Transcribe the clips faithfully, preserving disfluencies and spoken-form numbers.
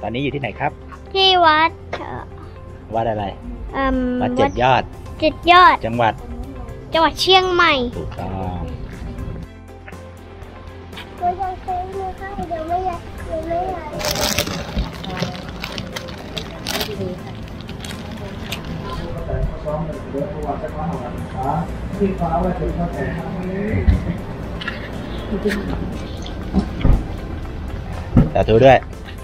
อนนี้อยู่ที่ไหนครับที่วัดวัดอะไรวัดเจ็ดยอดเจ็ดยอดจังหวัดจังหวัดเชียงใหม่ถูกต้องก็ยังเซ็งเลยค่ะเดี๋ยวไม่อยากเดี๋ยวไม่อยากสาธุด้วย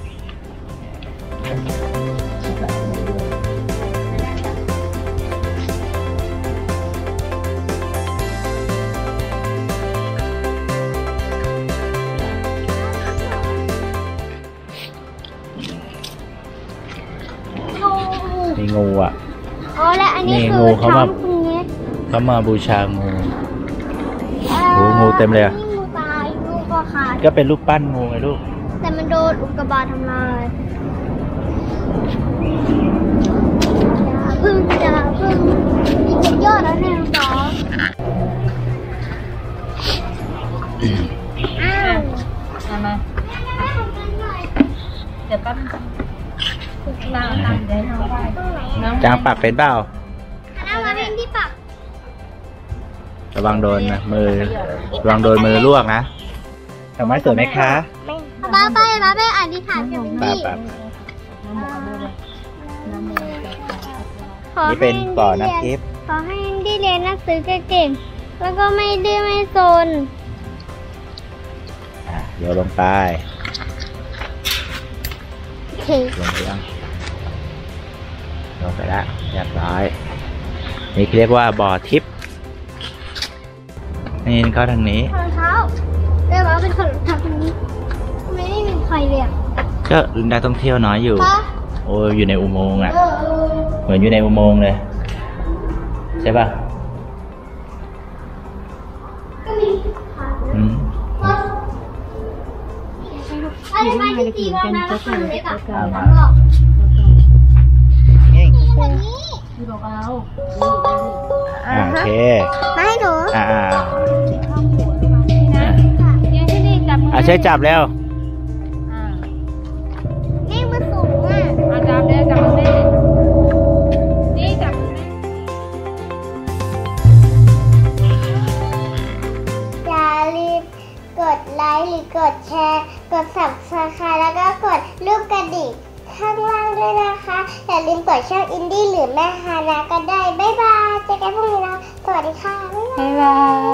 มีงูอ่ะอ๋อและอันนี้คือเขามาเขามาบูชางูโอ้งูเต็มเลยอ่ะงูตายงูก็ขาดก็เป็นรูปปั้นงูไงลูกแต่มันโดนอุกกาบาตทำลายพึ่งจะพึ่งมีเจ็ดยอดแล้วเนี่ยสองอ้าวมามาเดี๋ยวแป๊บน้ำน้ำเดี๋ยวน้ำไปจางปักเป็นเปล่าน้ำมาเป็นที่ปักระวังโดนนะมือระวังโดนมือลวกนะทำไมสวยไหมคะป้าไปป้าไปอธิษฐานกับพี่นี่เป็นบ่อน้ำทิพย์ขอให้ได้เรียนหนังสือเก่งๆแล้วก็ไม่ดื้อไม่ซนเดี๋ยวลงไปลงไปยังลงไปแล้วเรียบร้อยนี่เรียกว่าบ่อทิพย์นี่เข้าทางนี้รองเท้าเรียกว่าเป็นคนทางนี้ไม่ได้มีใครเลยก็นักท่องเที่ยวน้อยอยู่โอ้อยู่ในอุโมงค์อ่ะเหมือนอยู่ในอุโมงค์เลยใช่ป่ะอืมอะไรไปที่ตีวันนะแล้วคนเล็กอ่ะนี่แบบนี้โอเคมาให้หนูอ่าอ่าใช้จับแล้วนี่มือสูงอ่ะอาจับเลยจับเลยนี่จับอย่าลืมกดไลค์หรือกดแชร์กด ซับสไครบ์ แล้วก็กดรูปกระดิ่งข้างล่างด้วยนะคะอย่าลืมกดช่องอินดี้หรือแม่ฮานาก็ได้บ๊ายบายเจอกันพรุ่งนี้นะสวัสดีค่ะบ๊ายบาย